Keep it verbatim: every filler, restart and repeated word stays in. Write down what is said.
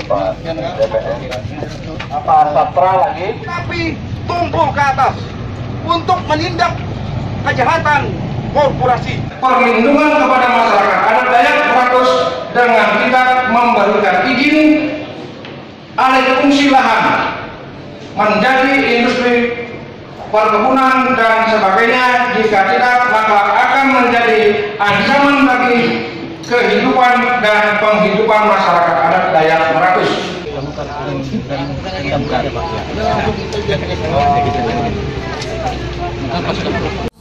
Pak D P R. Apa Satra lagi? Tapi tumbuh ke atas untuk menindak kejahatan korporasi. Perlindungan kepada masyarakat adat Dayak Meratus dengan kita memberikan izin alih fungsi lahan menjadi industri perkebunan dan sebagainya. Jika tidak, maka akan menjadi ancaman bagi kehidupan dan penghidupan masyarakat adat Dayak Meratus. Dan